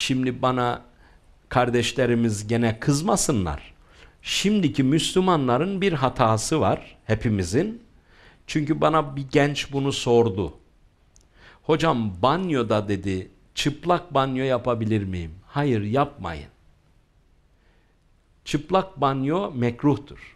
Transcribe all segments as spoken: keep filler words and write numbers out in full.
Şimdi bana kardeşlerimiz gene kızmasınlar. Şimdiki Müslümanların bir hatası var hepimizin. Çünkü bana bir genç bunu sordu. Hocam banyoda dedi, çıplak banyo yapabilir miyim? Hayır, yapmayın. Çıplak banyo mekruhtur.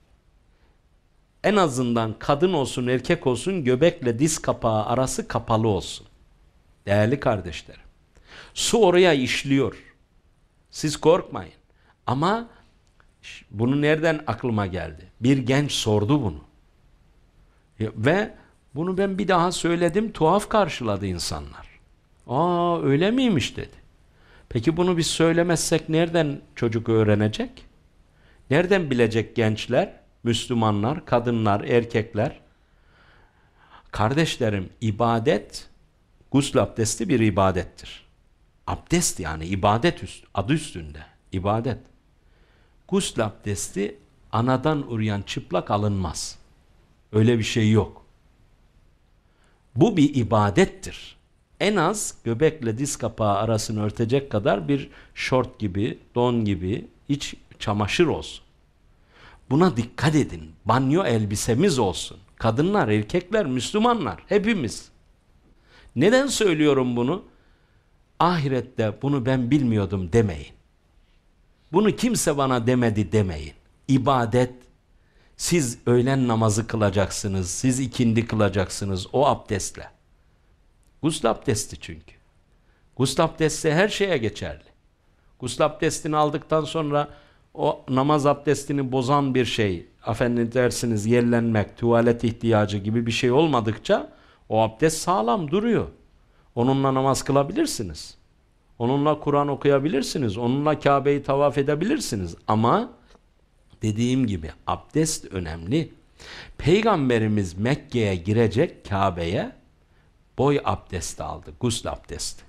En azından kadın olsun erkek olsun göbekle diz kapağı arası kapalı olsun. Değerli kardeşlerim. Su oraya işliyor. Siz korkmayın. Ama bunu nereden aklıma geldi? Bir genç sordu bunu. Ve bunu ben bir daha söyledim, tuhaf karşıladı insanlar. Aa öyle miymiş dedi. Peki bunu biz söylemezsek nereden çocuk öğrenecek? Nereden bilecek gençler, Müslümanlar, kadınlar, erkekler? Kardeşlerim, ibadet, gusül abdesti bir ibadettir. Abdest yani ibadet üst, adı üstünde, ibadet. Gusül abdesti anadan uruyan çıplak alınmaz. Öyle bir şey yok. Bu bir ibadettir. En az göbekle diz kapağı arasını örtecek kadar bir şort gibi, don gibi iç çamaşır olsun. Buna dikkat edin. Banyo elbisemiz olsun. Kadınlar, erkekler, Müslümanlar, hepimiz. Neden söylüyorum bunu? Ahirette bunu ben bilmiyordum demeyin. Bunu kimse bana demedi demeyin. İbadet, siz öğlen namazı kılacaksınız, siz ikindi kılacaksınız o abdestle. Gusül abdesti çünkü. Gusül abdesti her şeye geçerli. Gusül abdestini aldıktan sonra o namaz abdestini bozan bir şey, efendim dersiniz yerlenmek, tuvalet ihtiyacı gibi bir şey olmadıkça o abdest sağlam duruyor. Onunla namaz kılabilirsiniz. Onunla Kur'an okuyabilirsiniz. Onunla Kabe'yi tavaf edebilirsiniz. Ama dediğim gibi abdest önemli. Peygamberimiz Mekke'ye girecek, Kabe'ye boy abdesti aldı. Gusül abdesti.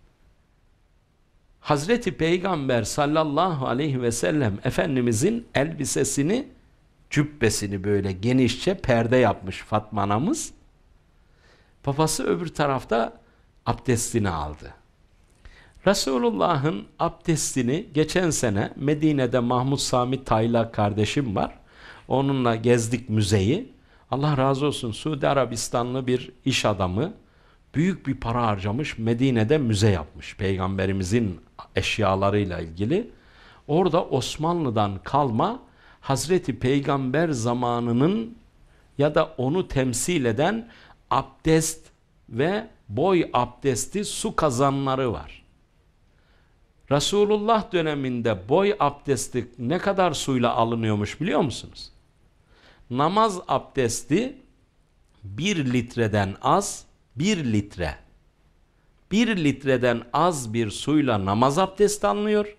Hazreti Peygamber sallallahu aleyhi ve sellem Efendimizin elbisesini, cübbesini böyle genişçe perde yapmış Fatma anamız. Babası öbür tarafta abdestini aldı. Resulullah'ın abdestini geçen sene Medine'de Mahmud Sami Tayla kardeşim var. Onunla gezdik müzeyi. Allah razı olsun, Suudi Arabistanlı bir iş adamı büyük bir para harcamış, Medine'de müze yapmış Peygamberimizin eşyalarıyla ilgili. Orada Osmanlı'dan kalma Hazreti Peygamber zamanının ya da onu temsil eden abdest ve boy abdesti su kazanları var. Resulullah döneminde boy abdesti ne kadar suyla alınıyormuş biliyor musunuz? Namaz abdesti bir litreden az, bir litre. Bir litreden az bir suyla namaz abdesti alınıyor.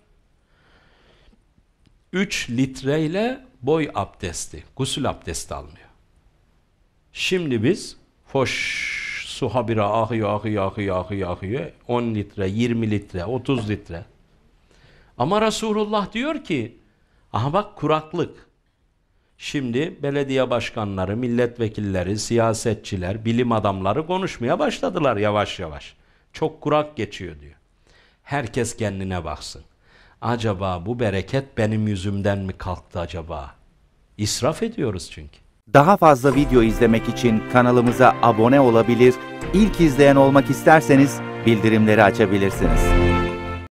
Üç litreyle boy abdesti, gusül abdesti alınıyor. Şimdi biz foş su habire akıyor, akıyor, akıyor, akıyor, akıyor. on litre, yirmi litre, otuz litre. Ama Resulullah diyor ki, aha bak kuraklık. Şimdi belediye başkanları, milletvekilleri, siyasetçiler, bilim adamları konuşmaya başladılar yavaş yavaş. Çok kurak geçiyor diyor. Herkes kendine baksın. Acaba bu bereket benim yüzümden mi kalktı acaba? İsraf ediyoruz çünkü. Daha fazla video izlemek için kanalımıza abone olabilir, ilk izleyen olmak isterseniz bildirimleri açabilirsiniz.